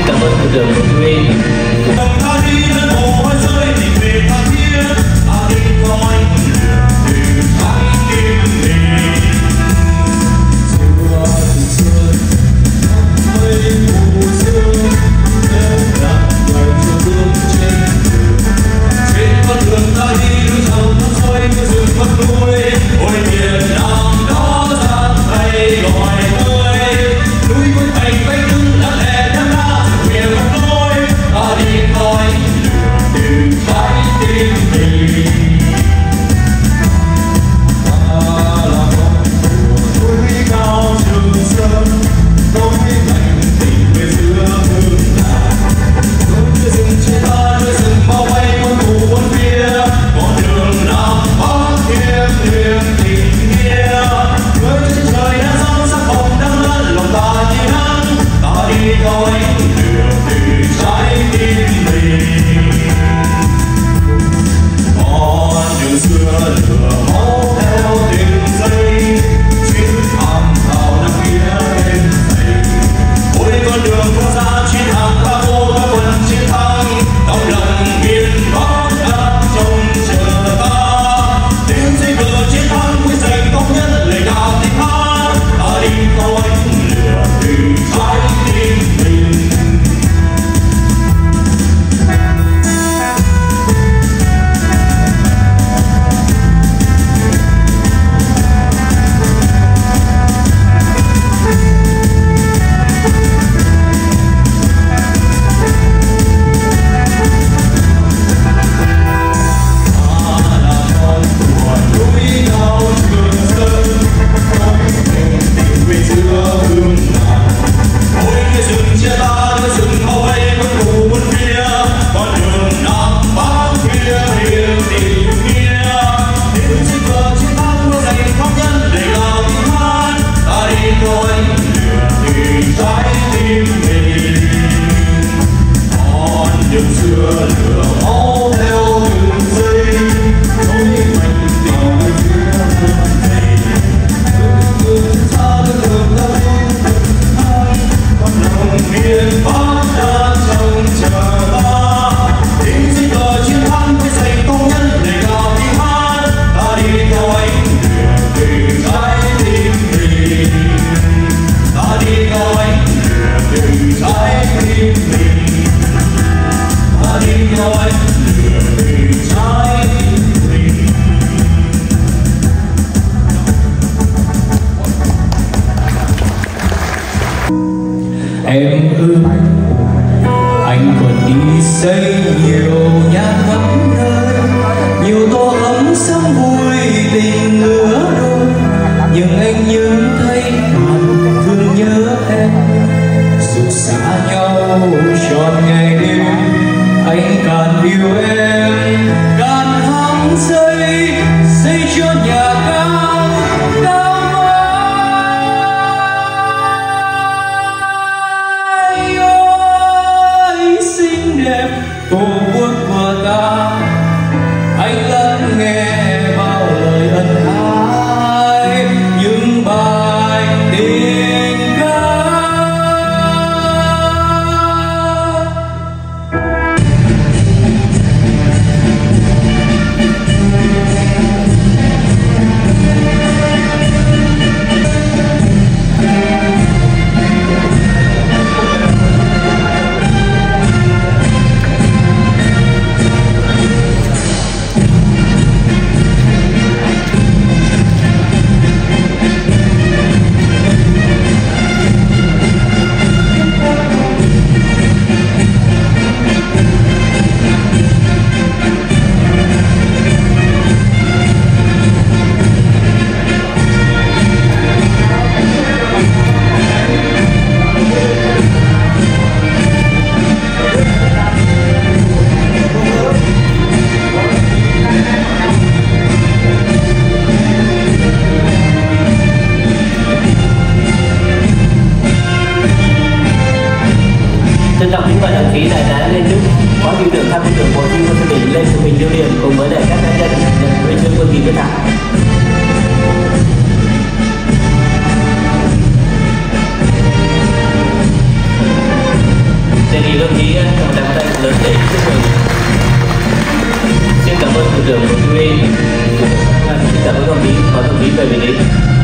cảm ơn thủ trưởng Nguyễn Duy. Em ơi, anh còn đi xây nhiều nhà khắp nơi, nhiều tổ ấm sống vui tình lứa đôi, nhưng anh những thấy càng thương nhớ em. Dù xa nhau trọn ngày đêm, anh càng yêu em, càng hăng xây cho nhà cao cao mãi. Ôi xinh đẹp tổ quốc của ta, anh lắng nghe bao lời ân ái, những bài tình ca. Trân trọng kính mời đồng chí đại tá Lê Trúc, phó hiệu trưởng tham mưu trưởng bộ chỉ huy quân sự tỉnh lên chụp hình lưu niệm cùng với các cá nhân nhận huân chương quân kỳ quyết thắng. Để đồng chí một tràng tay lớn để chúc mừng. Xin cảm ơn thủ trưởng Bộ Chỉ huy. Xin cảm ơn đồng chí, có đồng chí về vị trí.